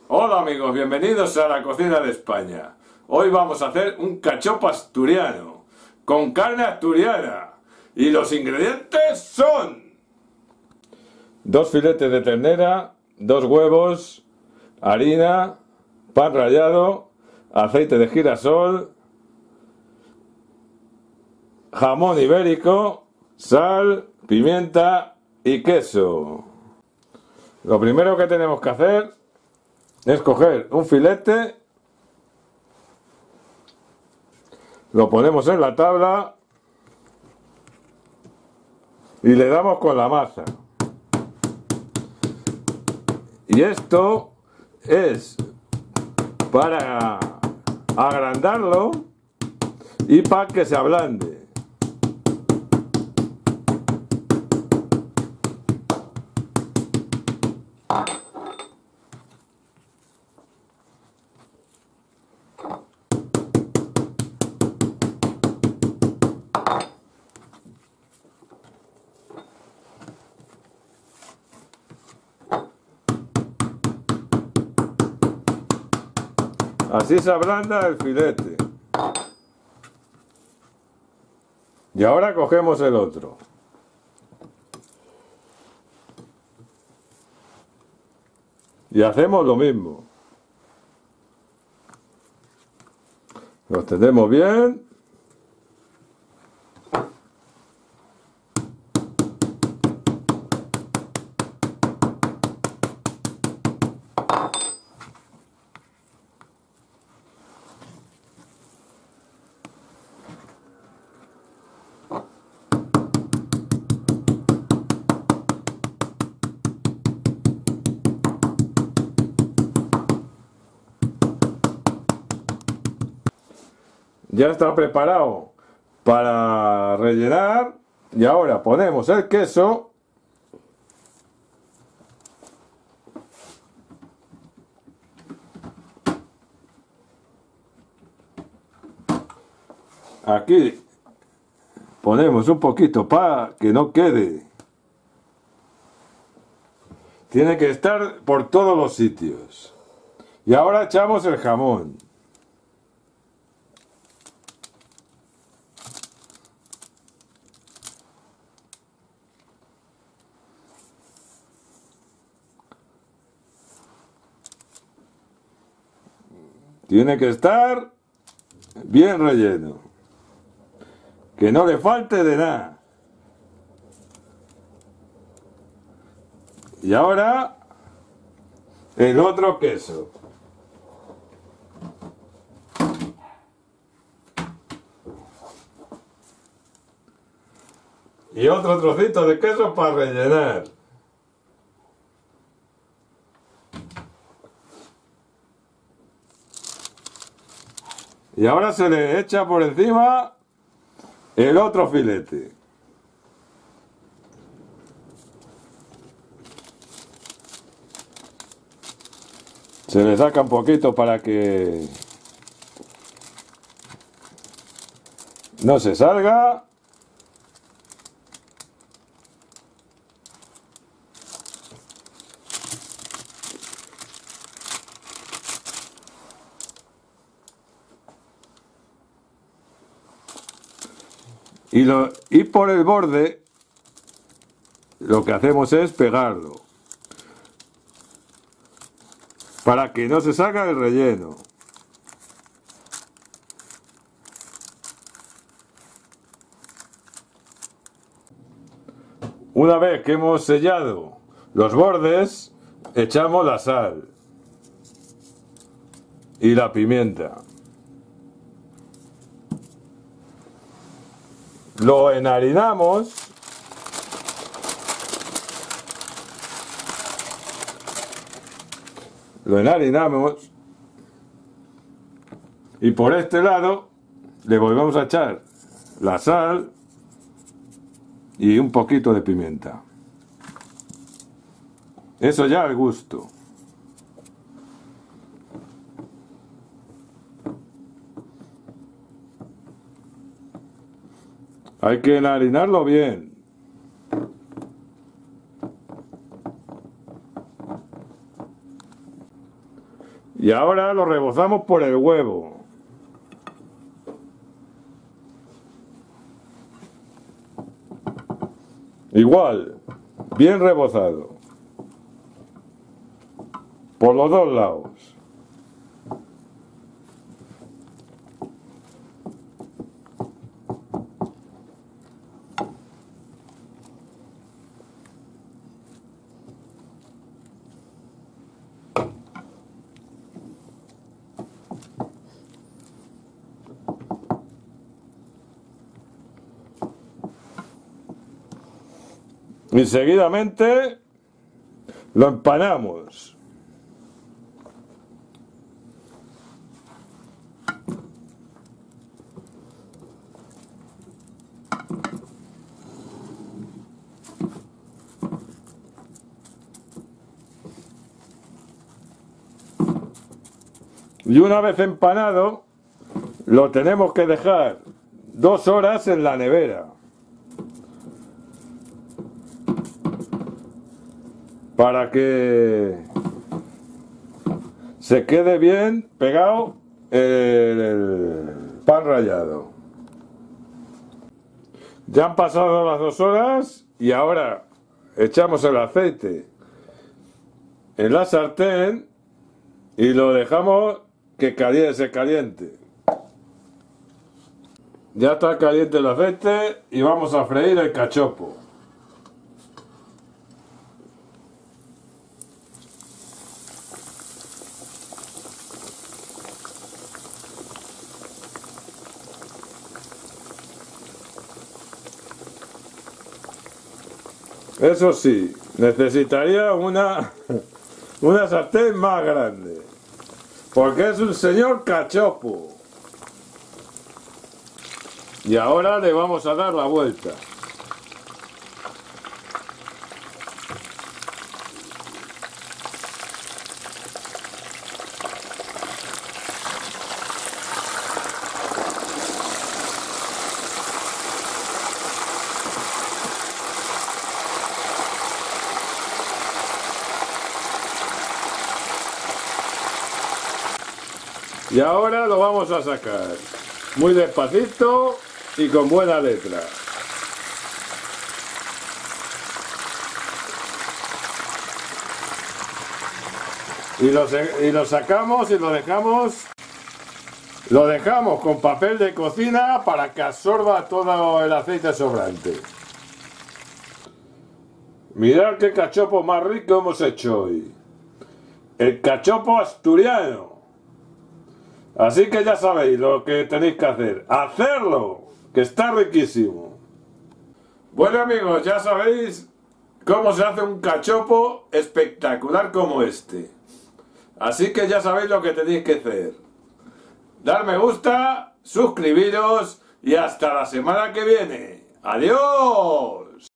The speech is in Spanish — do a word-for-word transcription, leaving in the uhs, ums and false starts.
Hola amigos, bienvenidos a la cocina de España. Hoy vamos a hacer un cachopo asturiano con carne asturiana y los ingredientes son dos filetes de ternera, dos huevos, harina, pan rallado, aceite de girasol, jamón ibérico, sal, pimienta y queso. Lo primero que tenemos que hacer es coger un filete, lo ponemos en la tabla y le damos con la maza. Y esto es para agrandarlo y para que se ablande. Así se ablanda el filete. Y ahora cogemos el otro. Y hacemos lo mismo. Lo tendemos bien. Ya está preparado para rellenar y ahora ponemos el queso aquí, ponemos un poquito para que no quede, tiene que estar por todos los sitios. Y ahora echamos el jamón. Tiene que estar bien relleno. Que no le falte de nada. Y ahora el otro queso. Y otro trocito de queso para rellenar. Y ahora se le echa por encima el otro filete. Se le saca un poquito para que no se salga. Y, lo, y por el borde lo que hacemos es pegarlo para que no se salga el relleno. Una vez que hemos sellado los bordes, echamos la sal y la pimienta. Lo enharinamos lo enharinamos y por este lado le volvemos a echar la sal y un poquito de pimienta. Eso ya al gusto. Hay que enharinarlo bien. Y ahora lo rebozamos por el huevo. Igual, bien rebozado. Por los dos lados. Y seguidamente lo empanamos. Y una vez empanado, lo tenemos que dejar dos horas en la nevera. Para que se quede bien pegado el pan rallado. Ya han pasado las dos horas y ahora echamos el aceite en la sartén y lo dejamos que caliente, se caliente. Ya está caliente el aceite y vamos a freír el cachopo. Eso sí, necesitaría una, una sartén más grande, porque es un señor cachopo. Y ahora le vamos a dar la vuelta. Y ahora lo vamos a sacar muy despacito y con buena letra. Y lo, y lo sacamos y lo dejamos, lo dejamos con papel de cocina para que absorba todo el aceite sobrante. Mirad qué cachopo más rico hemos hecho hoy. El cachopo asturiano. Así que ya sabéis lo que tenéis que hacer. ¡Hacerlo! Que está riquísimo. Bueno amigos, ya sabéis cómo se hace un cachopo espectacular como este. Así que ya sabéis lo que tenéis que hacer. Dar me gusta, suscribiros y hasta la semana que viene. ¡Adiós!